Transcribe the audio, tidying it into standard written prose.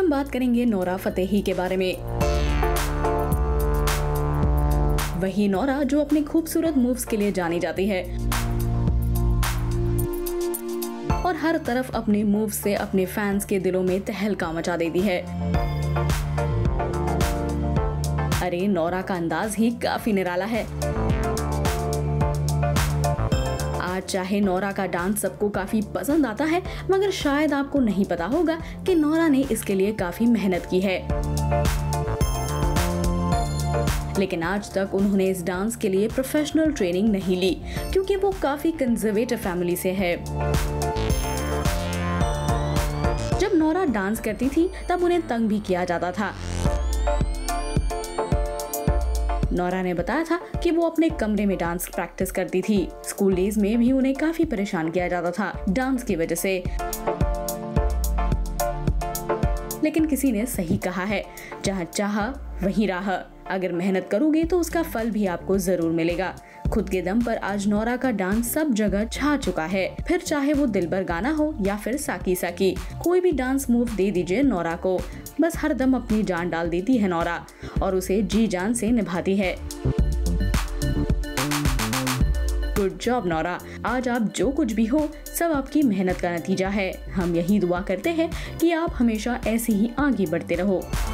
हम बात करेंगे नोरा फतेही के बारे में। वही नोरा जो अपने खूबसूरत मूव्स के लिए जानी जाती है और हर तरफ अपने मूव्स से अपने फैंस के दिलों में तहलका मचा देती है। अरे नोरा का अंदाज ही काफी निराला है। आज चाहे नोरा का डांस सबको काफी पसंद आता है, मगर शायद आपको नहीं पता होगा कि नोरा ने इसके लिए काफी मेहनत की है। लेकिन आज तक उन्होंने इस डांस के लिए प्रोफेशनल ट्रेनिंग नहीं ली, क्योंकि वो काफी कंजर्वेटिव फैमिली से है। जब नोरा डांस करती थी तब उन्हें तंग भी किया जाता था। नोरा ने बताया था कि वो अपने कमरे में डांस प्रैक्टिस करती थी। स्कूल डेज में भी उन्हें काफी परेशान किया जाता था डांस की वजह से। लेकिन किसी ने सही कहा है, जहाँ चाह वहीं राह। अगर मेहनत करोगे तो उसका फल भी आपको जरूर मिलेगा। खुद के दम पर आज नोरा का डांस सब जगह छा चुका है। फिर चाहे वो दिलबर गाना हो या फिर साकी साकी, कोई भी डांस मूव दे दीजिए नोरा को, बस हर दम अपनी जान डाल देती है नोरा और उसे जी जान से निभाती है। Good job Nora. आज आप जो कुछ भी हो, सब आपकी मेहनत का नतीजा है। हम यही दुआ करते हैं कि आप हमेशा ऐसे ही आगे बढ़ते रहो।